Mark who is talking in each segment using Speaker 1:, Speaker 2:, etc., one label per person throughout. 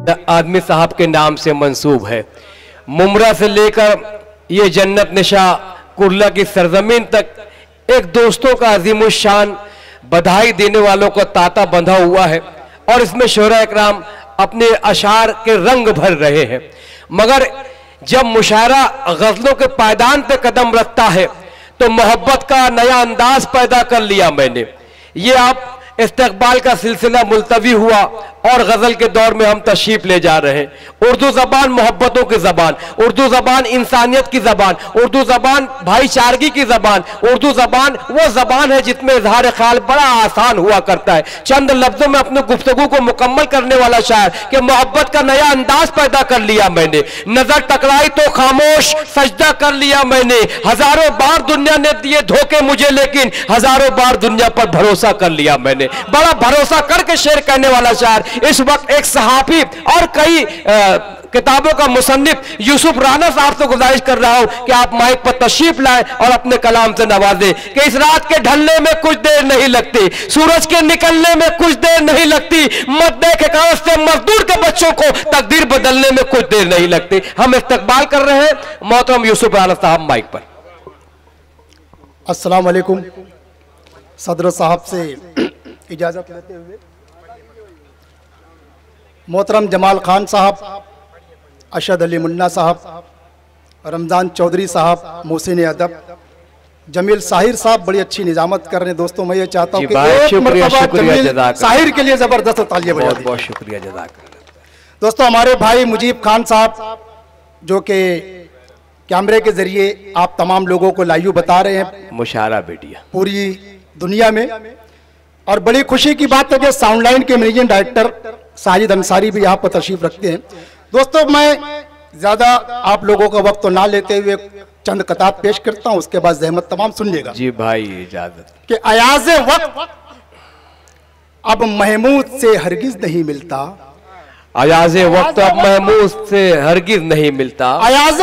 Speaker 1: आदमी साहब के नाम से मंसूब है। मुमरा से लेकर ये जन्नत निशा कुर्ला की सरजमीन तक एक दोस्तों का अजीमुशान बधाई देने वालों का तांता बंधा हुआ है और इसमें शोहरा इकराम अपने अशार के रंग भर रहे हैं। मगर जब मुशायरा गजलों के पायदान पे कदम रखता है तो मोहब्बत का नया अंदाज पैदा कर लिया मैंने। ये आप इस्तकबाल का सिलसिला मुलतवी हुआ और गजल के दौर में हम तशरीफ ले जा रहे हैं। उर्दू जबान मोहब्बतों की जबान, उर्दू जबान इंसानियत की जबान, उर्दू जबान भाईचारगी की जबान, उर्दू जबान वो जबान है जिसमें इजहार ख्याल बड़ा आसान हुआ करता है। चंद लफ्जों में अपने गुफ्तगू को मुकम्मल करने वाला शायर कि मोहब्बत का नया अंदाज पैदा कर लिया मैंने, नजर टकराई तो खामोश सजदा कर लिया मैंने, हजारों बार दुनिया ने दिए धोखे मुझे लेकिन हजारों बार दुनिया पर भरोसा कर लिया मैंने। बड़ा भरोसा करके शेर कहने वाला शायर इस वक्त एक सहाफी और कई किताबों का मुसन्निफ यूसुफ राना साहब से गुजारिश कर रहा हूं कि आप माइक पर तशरीफ लाएं और अपने कलाम से नवाजें कि इस रात के ढलने में कुछ देर नहीं लगती, सूरज के निकलने में कुछ देर नहीं लगती, मद्दे के कागज से मजदूर के बच्चों को तकदीर बदलने में कुछ देर नहीं लगती। हम इस्तकबाल कर रहे हैं मोहतरम यूसुफ राना साहब माइक पर।
Speaker 2: अस्सलाम वालेकुम। सदर साहब से इजाजत लेते हुए मोहतरम जमाल खान साहब, अशद अली मुन्ना साहब, रमज़ान चौधरी साहब, मोहसिन अदब, जमील साहिर साहब बड़ी अच्छी निजामत कर रहे हैं। दोस्तों मैं ये चाहता हूँ कि एक मरतबा जमील साहिर के लिए जबरदस्त तालियां बजा दें।
Speaker 1: बहुत शुक्रिया जज़ाकल्लाह।
Speaker 2: दोस्तों हमारे भाई मुजीब खान साहब जो कि कैमरे के जरिए आप तमाम लोगों को लाइव बता रहे हैं
Speaker 1: मुशायरा बेटिया पूरी
Speaker 2: दुनिया में, और बड़ी खुशी की बात है कि साउंड लाइन के मैनेजिंग डायरेक्टर साजिद अंसारी भी यहाँ पर तशरीफ रखते हैं। दोस्तों मैं ज्यादा आप लोगों का वक्त तो ना लेते हुए चंद कताब पेश करता हूँ, उसके बाद जहमत तमाम सुनिएगा।
Speaker 1: जी भाई इजाजत।
Speaker 2: कि अयाज वक्त अब महमूद से हरगिज नहीं मिलता,
Speaker 1: अयाज वक्त अब महमूद से हरगिज नहीं मिलता,
Speaker 2: अयाज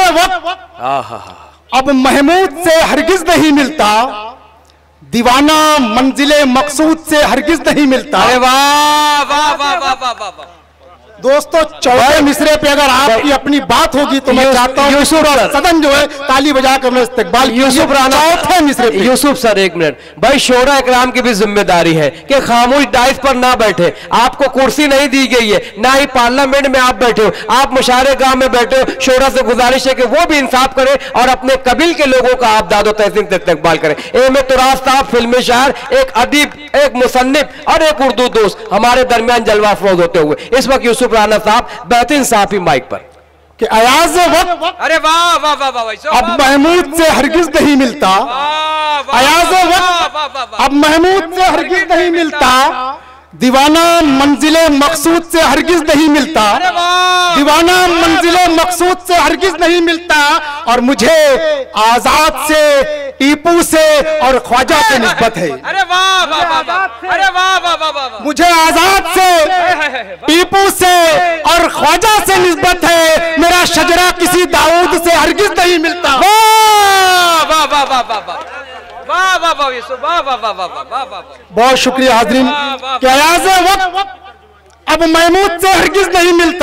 Speaker 2: वक्त अब महमूद से हरगिज नहीं मिलता, दीवाना मंजिले मकसूद से हरगिज नहीं मिलता।
Speaker 1: अरे वाह वाह वाह वाह वाह वाह।
Speaker 2: दोस्तों चौथे मिसरे पे अगर आपकी अपनी बात होगी तो मैं चाहता हूँ सदन जो है ताली बजाकर मैं इस्तकबाल
Speaker 1: यूसुफ राना
Speaker 2: चौथे मिसरे पे।
Speaker 1: यूसुफ सर एक मिनट भाई, शोरा इकराम की भी जिम्मेदारी है कि खामोश डाइस पर ना बैठे। आपको कुर्सी नहीं दी गई है, ना ही पार्लियामेंट में आप बैठे हो, आप मुशायरे गाह में बैठे हो। शोरा से गुजारिश है कि वो भी इंसाफ करे और अपने कबील के लोगों का आप दादो तहसीन से इस्तकबाल करें। एम तुराज साहब फिल्मी शायर, एक अदीब, एक मुसन्निफ और एक उर्दू दोस्त हमारे दरमियान जलवा अफरोज होते हुए इस वक्त यूसुफ राना साहब बेहतरीन साफी माइक पर
Speaker 2: कि अयाज वक्त
Speaker 1: अरे वाह वाह वाह वाह
Speaker 2: अब महमूद से हरगिज नहीं मिलता, अयाज वक्त अब महमूद से हरगिज नहीं मिलता, दीवाना मंजिले मकसूद से हरगिज नहीं मिलता, दीवाना मंजिले मकसूद से हरगिज नहीं मिलता, और मुझे आजाद से, टीपू से और ख्वाजा से निस्बत है।
Speaker 1: अरे वाह वाह वाह, अरे वाह वाह वाह,
Speaker 2: मुझे आजाद से, टीपू से और ख्वाजा से निस्बत है, मेरा शजरा किसी दाऊद से हरगिज नहीं मिलता।
Speaker 1: वाह वाह वाह वाह वाह वाह वाह वाह यूसुफ, वाह वाह वाह वाह वाह वाह।
Speaker 2: बहुत शुक्रिया हाज़रीन। कि अयाज़ वक्त अब महमूद से हरगिज नहीं मिलता,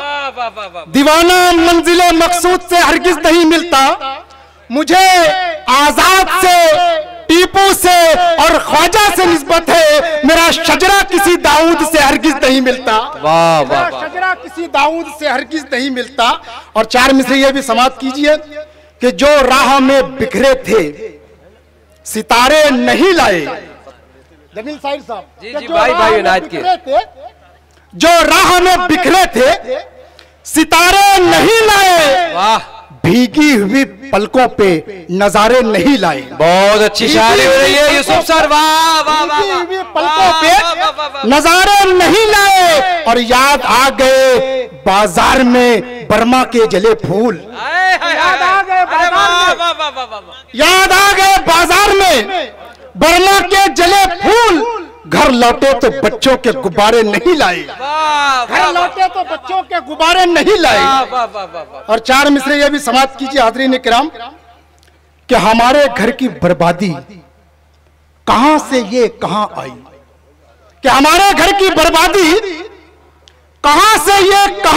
Speaker 2: दीवाना मंजिले मकसूद से हरगिज नहीं मिलता, मुझे आजाद से, टीपू से और ख्वाजा से निस्बत है, मेरा शजरा किसी दाऊद से हरगिज नहीं मिलता।
Speaker 1: वाह वाह,
Speaker 2: शजरा किसी दाऊद से हरगिज नहीं मिलता। और चार मिसरे ये भी समाप्त कीजिए कि जो राह में बिखरे थे सितारे नहीं लाए, जमील साहिर साहब
Speaker 1: जी जी भाई भाई इनायत के,
Speaker 2: जो राह में बिखरे थे सितारे नहीं लाए,
Speaker 1: वाह,
Speaker 2: भीगी हुई पलकों पे नजारे नहीं लाए।
Speaker 1: बहुत अच्छी शायरी हो रही है यूसुफ सर, वाह वाह वाह,
Speaker 2: भीगी हुई पलकों पे नजारे नहीं लाए, और याद आ गए बाजार में बर्मा के जले फूल,
Speaker 1: याद आ गए
Speaker 2: बाजार में बर्मा के जले फूल, घर लौटे तो बच्चों के गुब्बारे नहीं लाए, घर लौटे तो बच्चों के गुब्बारे नहीं लाए। और चार मिसरे ये भी समाप्त कीजिए हाज़रीन किराम कि हमारे घर की बर्बादी कहां से ये कहां आई, कि हमारे घर की बर्बादी कहां से ये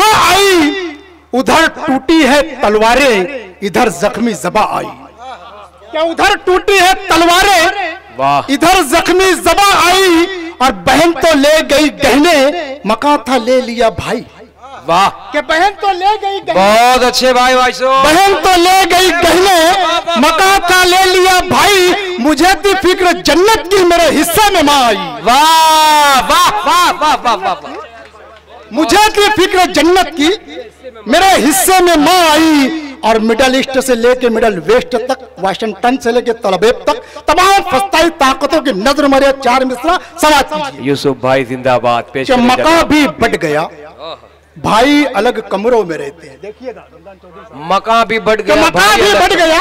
Speaker 2: उधर टूटी है तलवारें, इधर जख्मी ज़बा आई। क्या उधर टूटी है तलवारें,
Speaker 1: वाह,
Speaker 2: इधर जख्मी ज़बा आई। और बहन तो ले गई गहने, मकान था ले लिया भाई।
Speaker 1: वाह,
Speaker 2: क्या बहन तो ले गई गहने,
Speaker 1: बहुत अच्छे भाई
Speaker 2: बहन तो ले गई गहने, मकान था ले लिया भाई। मुझे थी फिक्र जन्नत की, मेरे हिस्से में माँ आई।
Speaker 1: वाह वाह वाह वाह वाह वाह,
Speaker 2: मुझे थी फिक्र जन्नत की, मेरे हिस्से में माँ आई। और मिडल ईस्ट से लेके मिडल वेस्ट तक, वाशिंगटन से लेके तलबेब तक, तमाम फस्ताई ताकतों की नजर मरे 4 मिसरा समाज कीजिए।
Speaker 1: यूसुफ भाई जिंदाबाद। पेश
Speaker 2: कि मका भी बढ़ गया, भाई अलग कमरों में रहते हैं। देखिएगा,
Speaker 1: मका भी बढ़ गया,
Speaker 2: मका भी बढ़ गया,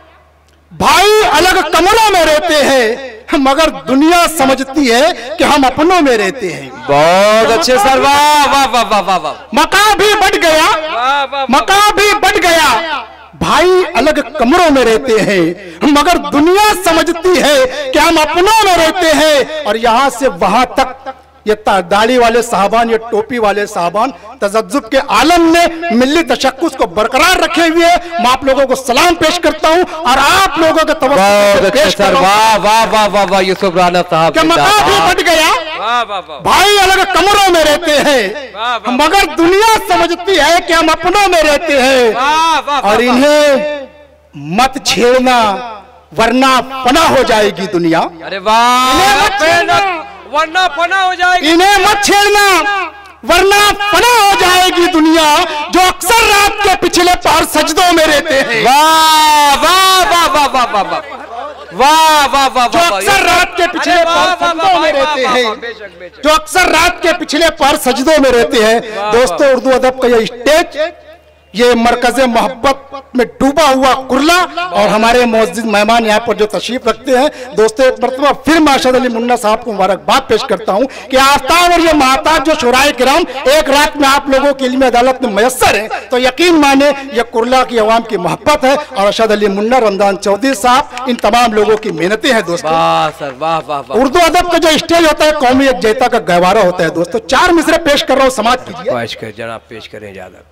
Speaker 2: भाई अलग कमरों में रहते हैं, मगर दुनिया समझती है कि हम अपनों में रहते हैं।
Speaker 1: बहुत अच्छे सर, वाह वाह वाह वाह वाह वाह।
Speaker 2: मका भी बढ़ गया, मका भी बढ़ गया, भाई अलग कमरों में रहते हैं, मगर दुनिया समझती है कि हम अपनों में रहते हैं। और यहां से वहां तक ये दाढ़ी वाले साहबान, ये टोपी वाले साहबान तजज्जुब के आलम में मिल्ली तशक्कुस को बरकरार रखे हुए, मैं आप लोगों को सलाम पेश करता हूं और आप लोगों के तवज्जो पेश कर रहा हूं।
Speaker 1: वाह वाह वाह वाह वाह, यूसुफ राना साहब।
Speaker 2: मका भी बढ़ गया, भाई अलग कमरों में रहते हैं, मगर दुनिया समझती है कि हम अपनों में रहते हैं। और इन्हें मत छेड़ना वरना फना हो जाएगी दुनिया।
Speaker 1: अरे वाह, वरना फना हो जाएगी।
Speaker 2: इन्हें मत छेड़ना वरना फना हो जाएगी दुनिया, जो अक्सर रात के पिछले पहर सजदों में रहते हैं।
Speaker 1: वाह वाह वाह वाह वाह वाह वाह वाह वाह वाह,
Speaker 2: जो अक्सर रात के पिछले पहर सजदों में रहते हैं, जो अक्सर रात के पिछले पहर सजदों में रहते हैं। दोस्तों, उर्दू अदब का ये स्टेज, ये मरकज़े मोहब्बत में डूबा हुआ कुर्ला, और हमारे मौजूद मेहमान यहाँ पर जो तशरीफ रखते हैं। दोस्तों, एक मरतबा फिर माशाद अली मुन्ना साहब को मुबारकबाद पेश करता हूँ कि आफ्ताब और ये महताब जो शुराए किराम एक रात में आप लोगों के लिए अदालत में मयसर है, तो यकीन माने ये कुर्ला की अवाम की मोहब्बत है। और अरशद अली मुन्ना, रमजान चौधरी साहब, इन तमाम लोगों की मेहनतें हैं। दोस्तों,
Speaker 1: वाह सर, वाह वाह वाह।
Speaker 2: उर्दू अदब का जो स्टेज होता है, कौमी एकजुटता का गहवारा होता है। दोस्तों, 4 मिसरे पेश कर रहा हूँ, समाज कीजिए।
Speaker 1: जनाब पेश करें इजाजत।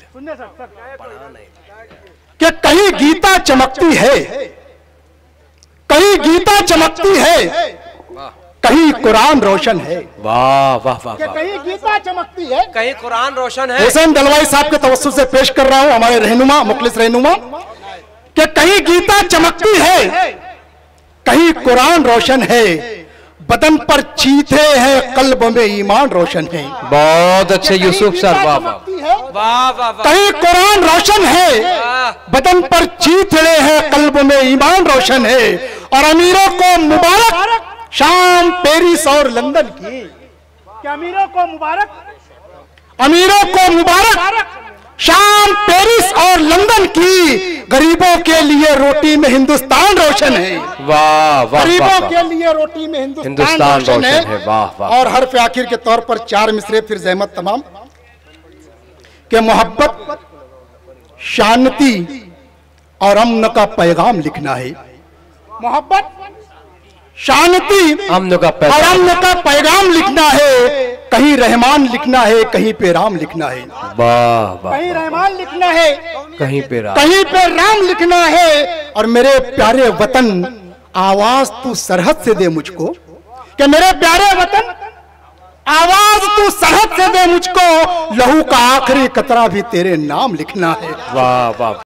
Speaker 2: कि कहीं गीता चमकती है, कहीं गीता चमकती है, कहीं कुरान रोशन है।
Speaker 1: वाह वाह वाह,
Speaker 2: कहीं गीता चमकती है,
Speaker 1: कहीं कुरान रोशन है।
Speaker 2: हुसैन दलवाई साहब के तवज्जुह से पेश कर रहा हूं, हमारे रहनुमा, मुखलिस रहनुमा, कि कहीं गीता चमकती है, कहीं कुरान रोशन है, बदन पर चीथे हैं, कल्ब में ईमान रोशन है।
Speaker 1: बहुत अच्छे यूसुफ सर, वाह वाह वाह वाह।
Speaker 2: कहीं कुरान रोशन है, बदन पर चीथड़े हैं, कल्ब में ईमान रोशन है। और अमीरों को मुबारक शाम, पेरिस और लंदन की। क्या अमीरों को मुबारक, अमीरों को मुबारक शाम, पेरिस और लंदन की। गरीबों के लिए रोटी में हिंदुस्तान रोशन है।
Speaker 1: वाह वाह,
Speaker 2: गरीबों के लिए रोटी में हिंदुस्तान रोशन है।
Speaker 1: वाह वाह।
Speaker 2: और हर्फ आखिर के तौर पर 4 मिसरे फिर जहमत तमाम के मोहब्बत, शांति और अमन का पैगाम लिखना है। मोहब्बत, शांति और अमन का पैगाम लिखना है। कहीं रहमान लिखना है, कहीं पे राम लिखना है।
Speaker 1: वाह वाह,
Speaker 2: कहीं रहमान लिखना है,
Speaker 1: कहीं पे राम,
Speaker 2: कहीं पे राम लिखना है। और मेरे प्यारे वतन, आवाज तू सरहद से दे मुझको, कि मेरे प्यारे वतन, आवाज तू सरहद से दे मुझको, लहू का आखिरी कतरा भी तेरे नाम लिखना है।
Speaker 1: वाह वाह।